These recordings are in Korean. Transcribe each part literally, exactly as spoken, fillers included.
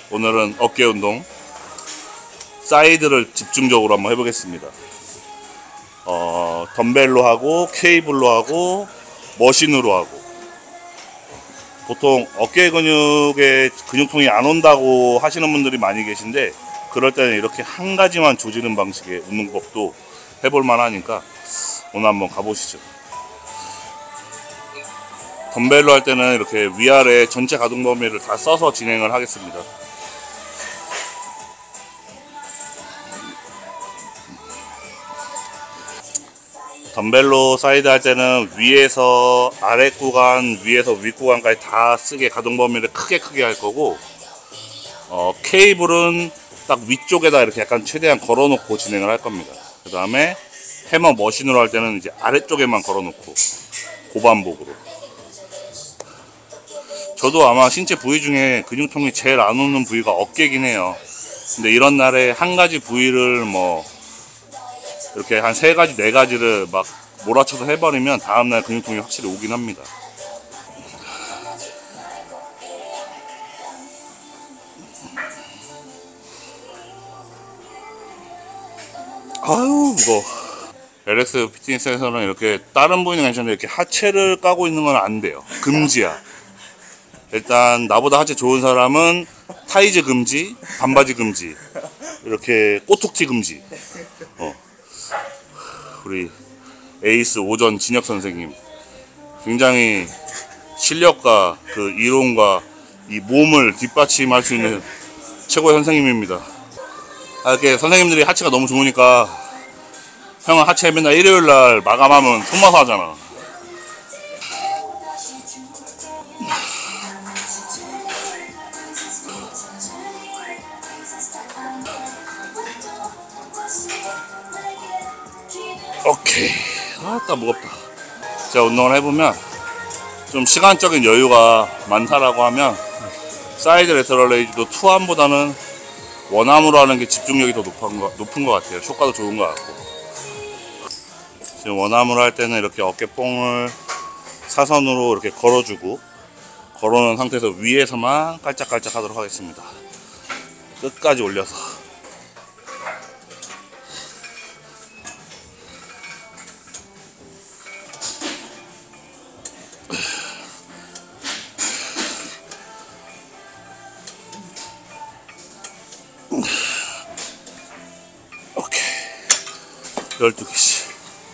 오늘은 어깨 운동 사이드를 집중적으로 한번 해보겠습니다. 어, 덤벨로 하고 케이블로 하고 머신으로 하고. 보통 어깨 근육에 근육통이 안 온다고 하시는 분들이 많이 계신데, 그럴 때는 이렇게 한 가지만 조지는 방식의 운동법도 해볼 만하니까 오늘 한번 가보시죠. 덤벨로 할 때는 이렇게 위아래 전체 가동 범위를 다 써서 진행을 하겠습니다. 덤벨로 사이드 할 때는 위에서 아래 구간, 위에서 윗 구간까지 다 쓰게 가동 범위를 크게 크게 할 거고, 어, 케이블은 딱 위쪽에다 이렇게 약간 최대한 걸어놓고 진행을 할 겁니다. 그 다음에 해머 머신으로 할 때는 이제 아래쪽에만 걸어놓고 고반복으로. 저도 아마 신체 부위 중에 근육통이 제일 안 오는 부위가 어깨긴 해요. 근데 이런 날에 한 가지 부위를 뭐 이렇게 한 세 가지, 네 가지를 막 몰아쳐서 해버리면 다음날 근육통이 확실히 오긴 합니다. 아유, 무거워. 엘엑스 피트니스에서는 이렇게 다른 부위는 괜찮은데 이렇게 하체를 까고 있는 건 안 돼요. 금지야. 일단 나보다 하체 좋은 사람은 타이즈 금지, 반바지 금지, 이렇게 꼬툭티 금지. 어. 우리 에이스 오전 진혁 선생님, 굉장히 실력과 그 이론과 이 몸을 뒷받침할 수 있는 최고의 선생님입니다. 아, 이렇게 선생님들이 하체가 너무 좋으니까 형은 하체 맨날 일요일날 마감하면 손마사 하잖아. 오케이. 아따 무겁다. 제가 운동을 해보면 좀 시간적인 여유가 많다라고 하면 사이드 레터럴 레이즈도 투암보다는 원암으로 하는 게 집중력이 더 높은 거, 높은 것 같아요. 효과도 좋은 것 같고. 지금 원암으로 할 때는 이렇게 어깨뽕을 사선으로 이렇게 걸어주고, 걸어놓은 상태에서 위에서만 깔짝깔짝 하도록 하겠습니다. 끝까지 올려서. 오케이. 열두 개씩.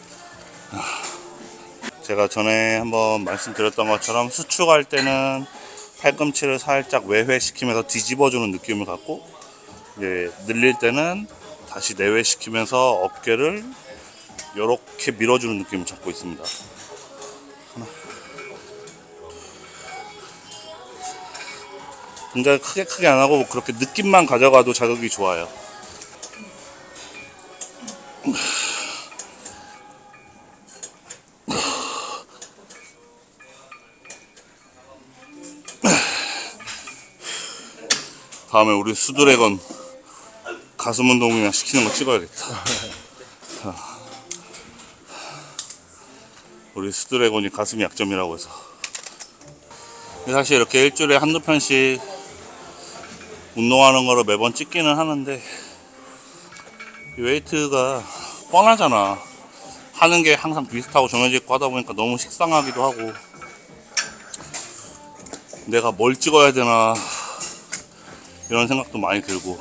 제가 전에 한번 말씀드렸던 것처럼 수축할 때는 팔꿈치를 살짝 외회시키면서 뒤집어주는 느낌을 갖고, 이제 늘릴 때는 다시 내외시키면서 어깨를 이렇게 밀어주는 느낌을 잡고 있습니다. 하나. 굉장히 크게 크게 안 하고 그렇게 느낌만 가져가도 자극이 좋아요. 다음에 우리 수드래곤 가슴 운동이나 시키는 거 찍어야겠다. 우리 수드래곤이 가슴이 약점이라고 해서. 사실 이렇게 일주일에 한두 편씩 운동하는 거를 매번 찍기는 하는데, 이 웨이트가 뻔하잖아. 하는 게 항상 비슷하고 정해져 있고 하다 보니까 너무 식상하기도 하고, 내가 뭘 찍어야 되나 이런 생각도 많이 들고.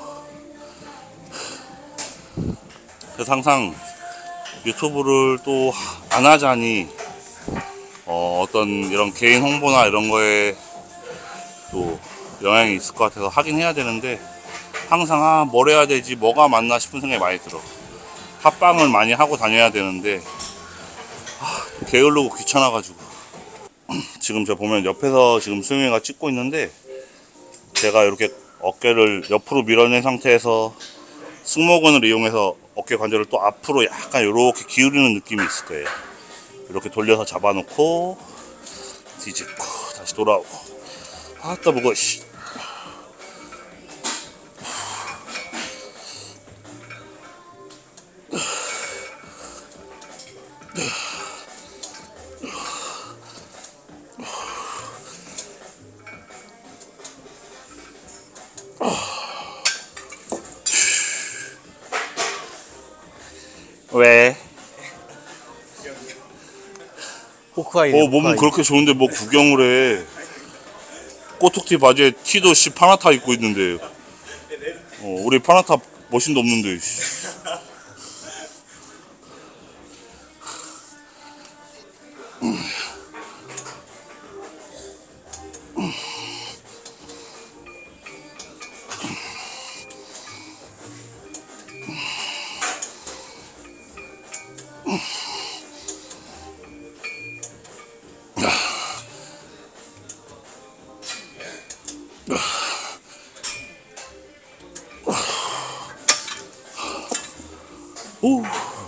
그래서 항상 유튜브를 또 안 하자니 어, 어떤 이런 개인 홍보나 이런 거에 또 영향이 있을 것 같아서 하긴 해야 되는데, 항상 아, 뭘 해야 되지, 뭐가 맞나 싶은 생각이 많이 들어. 합방을 많이 하고 다녀야 되는데 아, 게으르고 귀찮아가지고. 지금 저 보면 옆에서 지금 수영이가 찍고 있는데, 제가 이렇게 어깨를 옆으로 밀어낸 상태에서 승모근을 이용해서 어깨 관절을 또 앞으로 약간 이렇게 기울이는 느낌이 있을 거예요. 이렇게 돌려서 잡아놓고 뒤집고 다시 돌아오고. 아따 무거워. 씨. 왜? 호크아이. 어, 몸은 그렇게 좋은데 뭐 구경을 해. 꼬툭티 바지에 티도 씨 파나타 입고 있는데. 어, 우리 파나타 머신도 없는데. 씨. 오.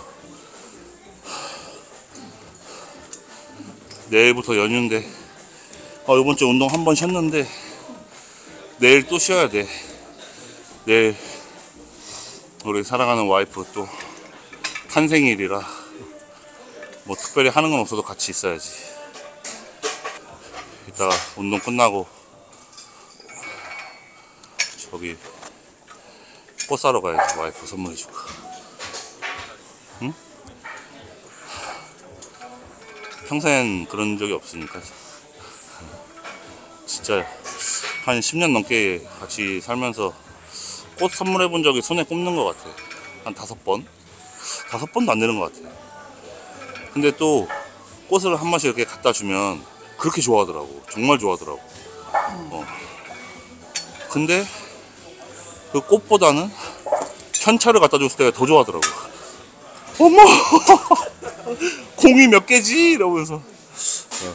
내일부터 연휴인데 어, 이번 주 운동 한 번 쉬었는데 내일 또 쉬어야 돼. 내일 우리 사랑하는 와이프 또 탄생일이라 뭐 특별히 하는 건 없어도 같이 있어야지. 이따가 운동 끝나고 저기 꽃 사러 가야지. 와이프 선물해주고. 응? 평생 그런 적이 없으니까 진짜 한 십 년 넘게 같이 살면서 꽃 선물해 본 적이 손에 꼽는 것 같아. 한 다섯 번? 다섯 번도 안 되는 것 같아. 근데 또 꽃을 한 번씩 이렇게 갖다 주면 그렇게 좋아하더라고. 정말 좋아하더라고. 어. 근데 그 꽃보다는 현찰을 갖다 줬을 때가 더 좋아하더라고. 어머! 공이 몇 개지? 이러면서. 어.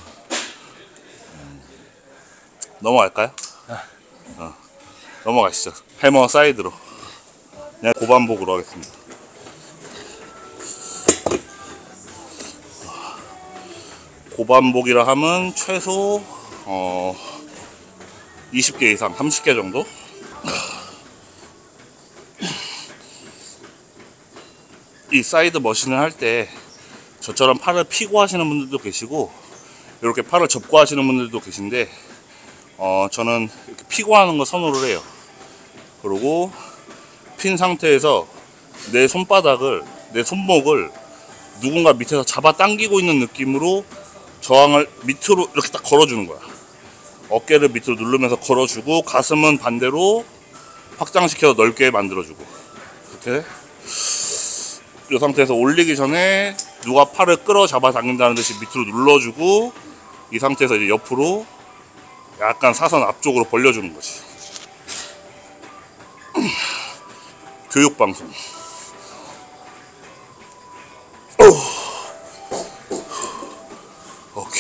넘어갈까요? 어. 넘어가시죠. 해머 사이드로. 그냥 고반복으로 하겠습니다. 고반복이라 하면 최소 어 이십 개 이상, 삼십 개 정도? 이 사이드 머신을 할 때 저처럼 팔을 피고 하시는 분들도 계시고 이렇게 팔을 접고 하시는 분들도 계신데 어 저는 이렇게 피고 하는 거 선호를 해요. 그리고 핀 상태에서 내 손바닥을, 내 손목을 누군가 밑에서 잡아 당기고 있는 느낌으로 저항을 밑으로 이렇게 딱 걸어주는 거야. 어깨를 밑으로 누르면서 걸어주고 가슴은 반대로 확장시켜서 넓게 만들어주고 이렇게 이 상태에서 올리기 전에 누가 팔을 끌어 잡아 당긴다는 듯이 밑으로 눌러주고 이 상태에서 이제 옆으로 약간 사선 앞쪽으로 벌려주는 거지. 교육방송. 오케이.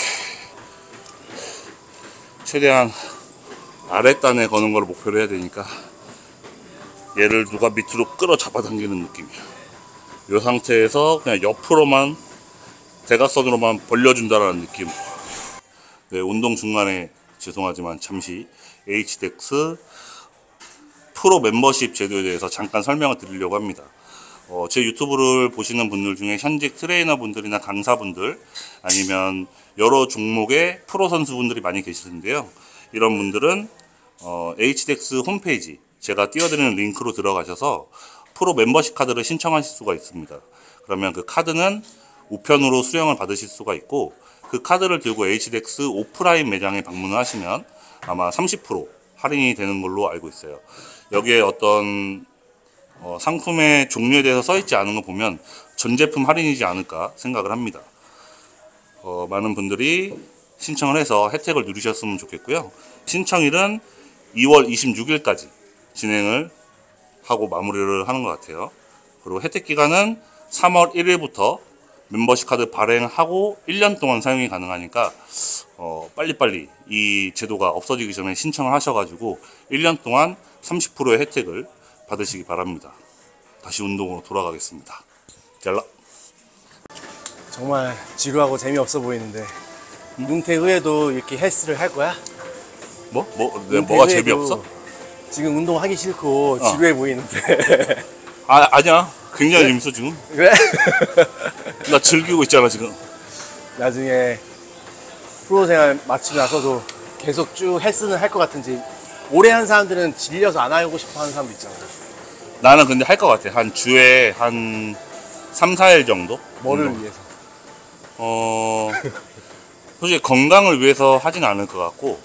최대한 아랫단에 거는 걸 목표로 해야 되니까 얘를 누가 밑으로 끌어 잡아 당기는 느낌이야. 이 상태에서 그냥 옆으로만 대각선으로만 벌려준다라는 느낌. 네, 운동 중간에 죄송하지만 잠시 에이치덱스 프로 멤버십 제도에 대해서 잠깐 설명을 드리려고 합니다. 어, 제 유튜브를 보시는 분들 중에 현직 트레이너 분들이나 강사분들 아니면 여러 종목의 프로 선수분들이 많이 계시는데요. 이런 분들은 어, 에이치덱스 홈페이지 제가 띄워드리는 링크로 들어가셔서 프로 멤버십 카드를 신청하실 수가 있습니다. 그러면 그 카드는 우편으로 수령을 받으실 수가 있고 그 카드를 들고 에이치덱스 오프라인 매장에 방문을 하시면 아마 삼십 퍼센트 할인이 되는 걸로 알고 있어요. 여기에 어떤 어, 상품의 종류에 대해서 써있지 않은 거 보면 전 제품 할인이지 않을까 생각을 합니다. 어, 많은 분들이 신청을 해서 혜택을 누리셨으면 좋겠고요. 신청일은 이월 이십육일까지 진행을 하고 마무리를 하는 것 같아요. 그리고 혜택 기간은 삼월 일일부터 멤버십 카드 발행하고 일 년 동안 사용이 가능하니까 어, 빨리빨리 이 제도가 없어지기 전에 신청을 하셔가지고 일 년 동안 삼십 퍼센트의 혜택을 받으시기 바랍니다. 다시 운동으로 돌아가겠습니다. 잘라. 정말 지루하고 재미없어 보이는데 은퇴 후에도 이렇게 헬스를 할 거야? 뭐? 뭐? 내 뭐가 재미없어? 지금 운동하기 싫고 어. 지루해 보이는데. 아, 아니야. 굉장히 그래? 재밌어 지금. 그래? 나 즐기고 있잖아 지금. 나중에 프로 생활 마치고 나서도 계속 쭉 헬스는 할 것 같은지. 오래 한 사람들은 질려서 안 하고 싶어 하는 사람도 있잖아. 나는 근데 할 것 같아. 한 주에 한 삼, 사 일 정도? 뭐를 운동. 위해서? 어, 솔직히 건강을 위해서 하진 않을 것 같고,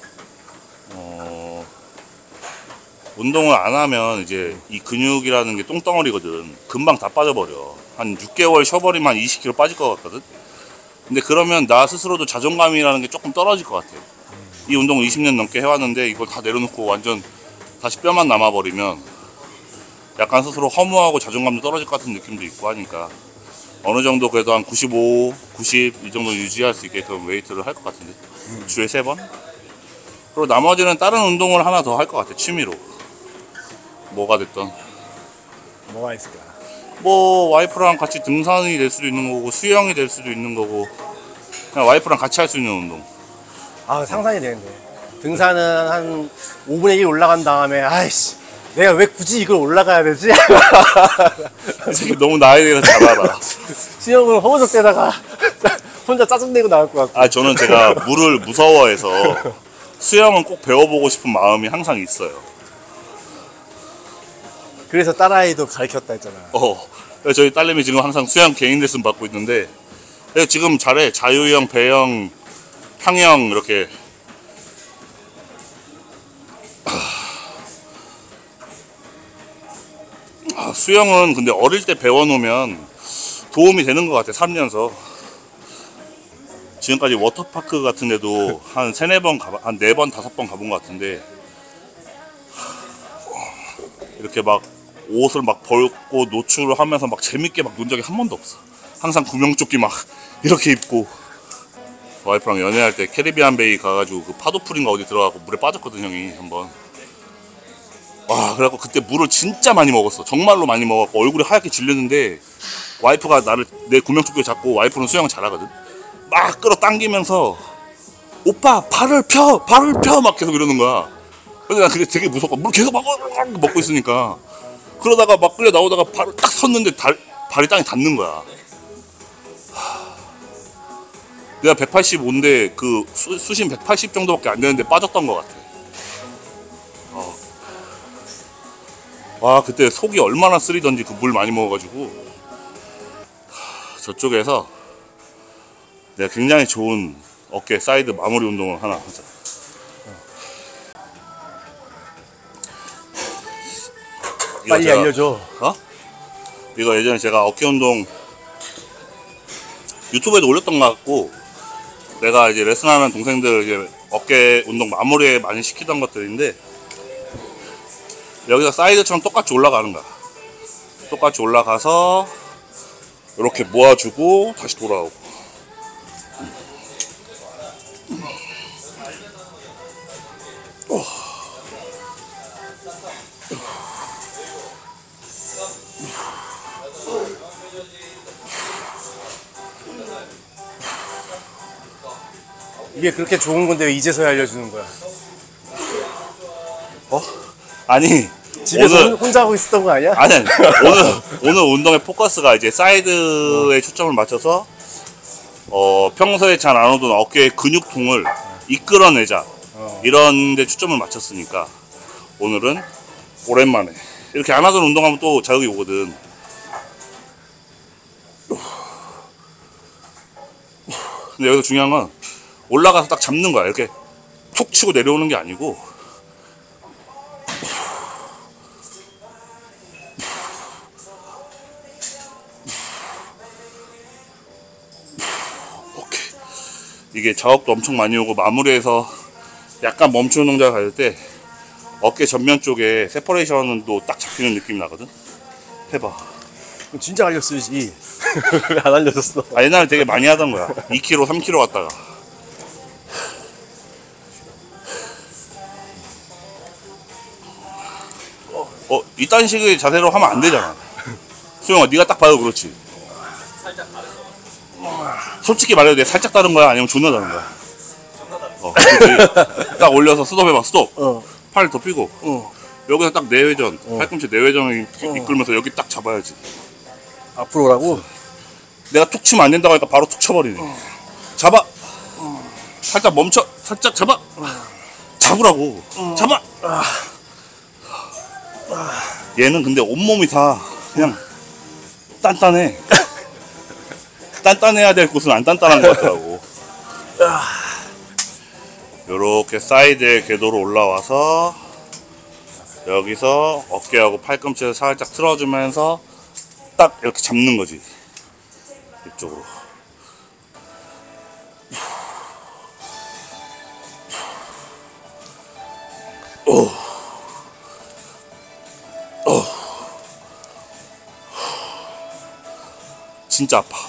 어, 운동을 안 하면 이제 이 근육이라는 게 똥덩어리거든. 금방 다 빠져버려. 한 육 개월 쉬어버리면 한 이십 킬로그램 빠질 것 같거든. 근데 그러면 나 스스로도 자존감이라는 게 조금 떨어질 것 같아. 이 운동을 이십 년 넘게 해왔는데 이걸 다 내려놓고 완전 다시 뼈만 남아버리면 약간 스스로 허무하고 자존감도 떨어질 것 같은 느낌도 있고 하니까 어느 정도 그래도 한 구십오, 구십 이 정도 유지할 수 있게끔 웨이트를 할 것 같은데 음. 주에 세 번? 그리고 나머지는 다른 운동을 하나 더 할 것 같아. 취미로 뭐가 됐던 뭐가 있을까? 뭐 와이프랑 같이 등산이 될 수도 있는 거고 수영이 될 수도 있는 거고 그냥 와이프랑 같이 할 수 있는 운동. 아, 상상이 되는데. 등산은 한 오분의 일 올라간 다음에, 아이씨, 내가 왜 굳이 이걸 올라가야 되지? 되게 너무 나에 대해서 잘 알아. 수영은 허우적 대다가 혼자 짜증내고 나올 것 같고. 아, 저는 제가 물을 무서워해서 수영은 꼭 배워보고 싶은 마음이 항상 있어요. 그래서 딸아이도 가르쳤다 했잖아. 어, 저희 딸내미 지금 항상 수영 개인 레슨 받고 있는데 지금 잘해. 자유형, 배영, 평영 이렇게. 아, 수영은 근데 어릴 때 배워놓으면 도움이 되는 것 같아. 살면서 지금까지 워터파크 같은 데도 한 세네 번 가봐, 한 네 번, 다섯 번 가본 것 같은데 이렇게 막 옷을 막 벗고 노출을 하면서 막 재밌게 막 논 적이 한 번도 없어. 항상 구명조끼 막 이렇게 입고 와이프랑 연애할 때 캐리비안 베이 가가지고 그 파도풀인가 어디 들어가고 물에 빠졌거든 형이 한번. 와, 그래갖고 그때 물을 진짜 많이 먹었어. 정말로 많이 먹었고 얼굴이 하얗게 질렸는데 와이프가 나를 내 구명조끼를 잡고 와이프는 수영을 잘하거든. 막 끌어당기면서 오빠 발을 펴 발을 펴 막 계속 이러는 거야. 근데 난 그게 되게 무섭고 물 계속 막 먹고 있으니까 그러다가 막 끌려 나오다가 발을 딱 섰는데 달, 발이 땅에 닿는 거야. 내가 백팔십오인데 그 수, 수심 백팔십 정도밖에 안 되는데 빠졌던 것 같아. 어. 와, 그때 속이 얼마나 쓰리던지 그 물 많이 먹어가지고. 저쪽에서 내가 굉장히 좋은 어깨 사이드 마무리 운동을 하나 하자. 빨리 제가, 알려줘. 어? 이거 예전에 제가 어깨 운동 유튜브에도 올렸던 것 같고, 내가 이제 레슨하는 동생들 이제 어깨 운동 마무리에 많이 시키던 것들인데, 여기서 사이드처럼 똑같이 올라가는 거야. 똑같이 올라가서 이렇게 모아주고 다시 돌아오고. 이게 그렇게 좋은 건데 왜 이제서야 알려주는 거야? 어? 아니 집에서 오늘 혼자 하고 있었던 거 아니야? 아니 아니 오늘 오늘 운동의 포커스가 이제 사이드에 초점을 맞춰서 어 평소에 잘 안 오던 어깨의 근육통을 이끌어내자 어. 이런 데 초점을 맞췄으니까 오늘은 오랜만에 이렇게 안 하던 운동하면 또 자극이 오거든. 근데 여기서 중요한 건 올라가서 딱 잡는 거야. 이렇게 툭 치고 내려오는 게 아니고 오케이. 이게 자극도 엄청 많이 오고 마무리해서 약간 멈추는 동작을 갈 때 어깨 전면 쪽에 세퍼레이션도 딱 잡히는 느낌이 나거든. 해봐. 진짜 알렸어야지. 왜 안 알려줬어? 아, 옛날에 되게 많이 하던 거야. 이 킬로그램, 삼 킬로그램 갔다가. 어, 이딴 식의 자세로 하면 안 되잖아. 수영아, 네가 딱 봐도 그렇지. 솔직히 말해도 돼. 살짝 다른 거야? 아니면 존나 다른 거야? 어, 그렇지. 딱 올려서 스톱해봐. 스톱. 어. 팔 더 삐고. 어. 여기서 딱 내외전. 어. 팔꿈치 내외전을 어. 이끌면서 여기 딱 잡아야지. 앞으로라고? 내가 툭 치면 안 된다고 하니까 바로 툭 쳐버리네. 어. 잡아. 어. 살짝 멈춰. 살짝 잡아. 어. 잡으라고. 어. 잡아. 아. 얘는 근데 온몸이 다 그냥 단단해. 단단해야 될 곳은 안 단단한 것 같더라고. 요렇게 사이드에 궤도로 올라와서 여기서 어깨하고 팔꿈치를 살짝 틀어주면서 딱 이렇게 잡는 거지. 이쪽으로. 오. 오. 진짜 아파.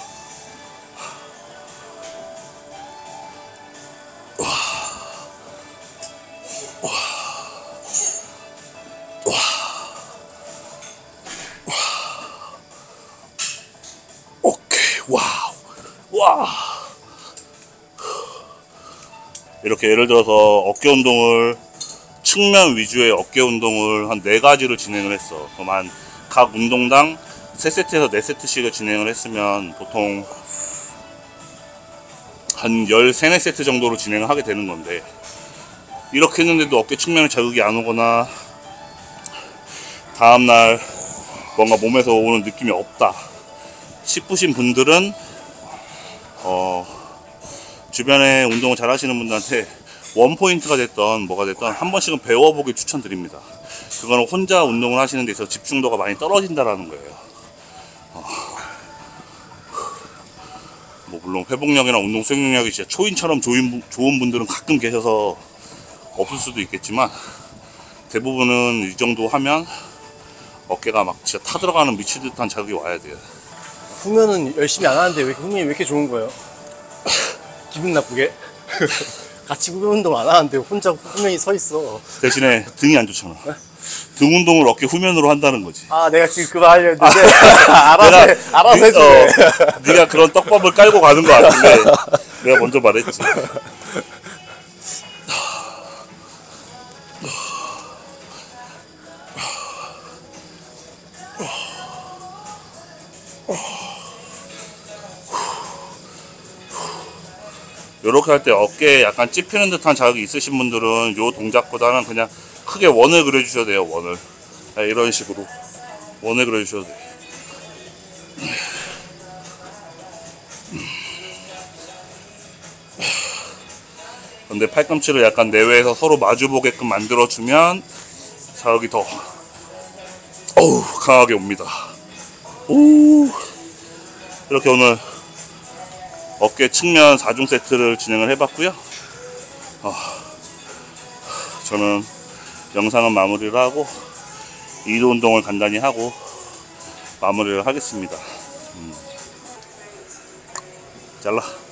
와. 와. 와. 와. 오케이. 와우. 와. 이렇게 예를 들어서 어깨 운동을 측면 위주의 어깨 운동을 한 네 가지를 진행을 했어. 그럼 한 각 운동당 세 세트에서 네 세트씩을 진행을 했으면 보통 한 열세, 네 세트 정도로 진행을 하게 되는 건데, 이렇게 했는데도 어깨 측면에 자극이 안 오거나 다음날 뭔가 몸에서 오는 느낌이 없다 싶으신 분들은 어, 주변에 운동을 잘 하시는 분들한테 원포인트가 됐던 뭐가 됐던 한 번씩은 배워보길 추천드립니다. 그거는 혼자 운동을 하시는 데 있어서 집중도가 많이 떨어진다라는 거예요. 어. 뭐 물론 회복력이나 운동 수행 능력이 진짜 초인처럼 좋은, 좋은 분들은 가끔 계셔서 없을 수도 있겠지만, 대부분은 이 정도 하면 어깨가 막 진짜 타들어가는 미칠 듯한 자극이 와야 돼요. 후면은 열심히 안 하는데 왜 흥이 왜 이렇게 좋은 거예요? 기분 나쁘게? 같이 후면 운동 안 하는데 혼자 후면이 서 있어. 대신에 등이 안 좋잖아. 등 운동을 어깨 후면으로 한다는 거지. 아, 내가 지금 그거 하려 했는데 알아서 해, 알아서 네, 해주네. 어, 네가 그런 떡밥을 깔고 가는 거 같은데 내가 먼저 말했지. 요렇게 할 때 어깨에 약간 찝히는 듯한 자극이 있으신 분들은 요 동작보다는 그냥 크게 원을 그려주셔도 돼요. 원을. 네, 이런 식으로 원을 그려주셔도 돼요. 근데 팔꿈치를 약간 내외에서 서로 마주보게끔 만들어주면 자극이 더 어우 강하게 옵니다. 오. 이렇게 오늘 어깨 측면 사 중 세트를 진행을 해봤고요. 어, 저는 영상은 마무리를 하고 이도 운동을 간단히 하고 마무리를 하겠습니다. 음. 잘라.